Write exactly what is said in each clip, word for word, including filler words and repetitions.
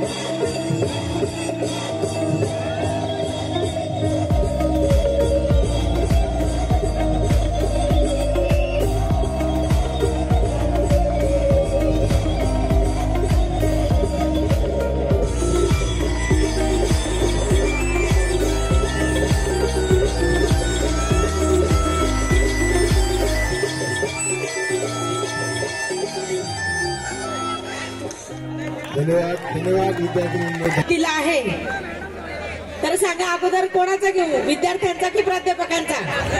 धन्यवाद धन्यवाद विद्यार्थी तिला आहे तर सांगा अगोदर कोणाचा घेऊ, विद्यार्थ्यांचा की प्राध्यापकांचा?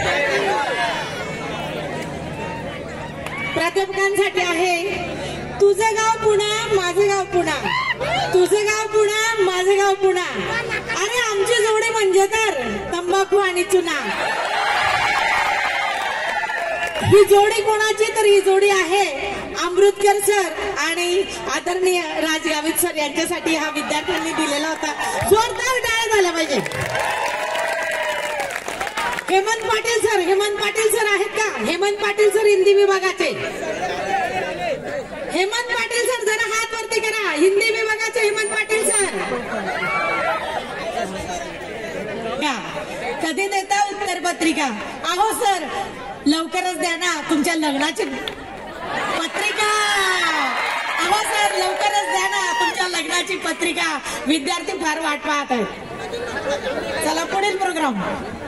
प्राध्यापकांसाठी आहे तुझं गाव पुणा माझं गाव पुणा, तुझं गाव पुणा माझं गाव पुणा, अरे आमची जोडी म्हणजे तर तंबाखू आणि चुना. ही जोडी कोणाची तर ही जोडी आहे अमृतकर सर आणि आदरणीय राज गावित सर यांच्यासाठी हा विद्यार्थ्यांनी दिलेला होता. जोरदार टाळ्या झाल्या पाहिजे. हेमंत पाटील सर, हेमंत पाटील सर आहेत का? हेमंत पाटील सर हिंदी विभागाचे. हेमंत पाटील सर जरा हात वरती करा. हिंदी विभागाचे हेमंत पाटील सर. कधी देता उत्तर पत्रिका? अहो सर लवकरच द्या ना तुमच्या लग्नाची पत्रिका. अहो सर लवकरच द्या ना तुमच्या लग्नाची पत्रिका. विद्यार्थी फार वाट पाहत आहेत. चला पुढील प्रोग्राम.